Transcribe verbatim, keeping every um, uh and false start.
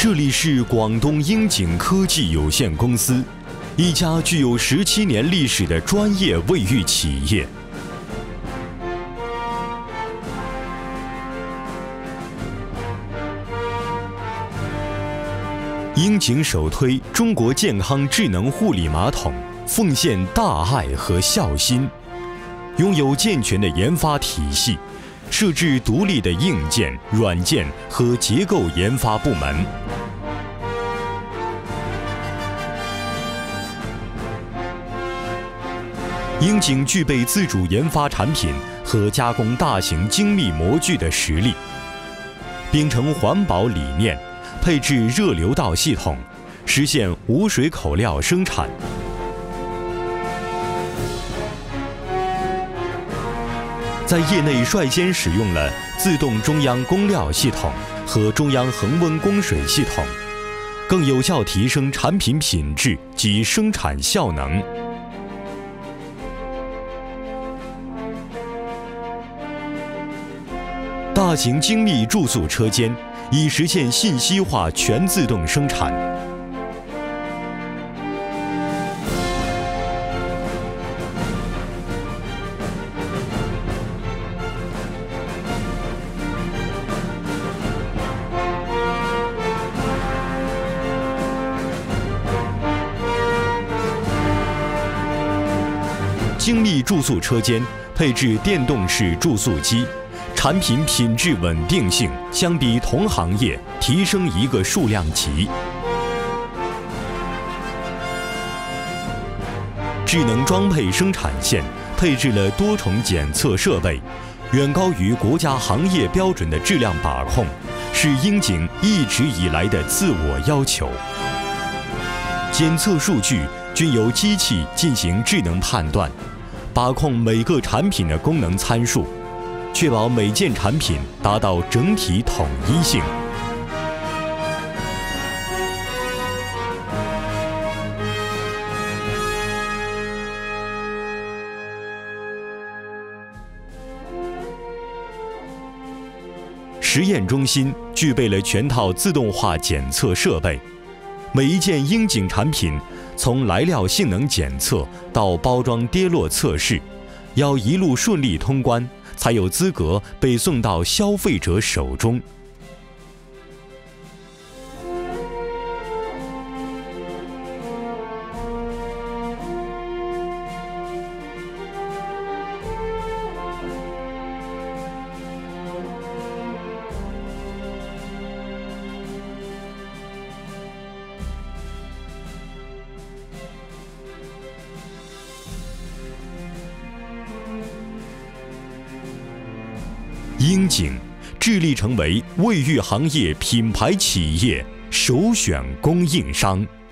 这里是广东英景科技有限公司，一家具有十七年历史的专业卫浴企业。英景首推中国健康智能护理马桶，奉献大爱和孝心，拥有健全的研发体系，设置独立的硬件、软件和结构研发部门。英景具备自主研发产品和加工大型精密模具的实力，秉承环保理念，配置热流道系统，实现无水口料生产。在业内率先使用了自动中央供料系统和中央恒温供水系统，更有效提升产品品质及生产效能。大型精密注塑车间已实现信息化全自动生产。精密注塑车间配置电动式注塑机，产品品质稳定性相比同行业提升一个数量级。智能装配生产线配置了多重检测设备，远高于国家行业标准的质量把控，是英景一直以来的自我要求。检测数据均由机器进行智能判断，把控每个产品的功能参数，确保每件产品达到整体统一性。实验中心具备了全套自动化检测设备，每一件英景产品从来料性能检测到包装跌落测试，要一路顺利通关，才有资格被送到消费者手中。英景致力成为卫浴行业品牌企业首选供应商。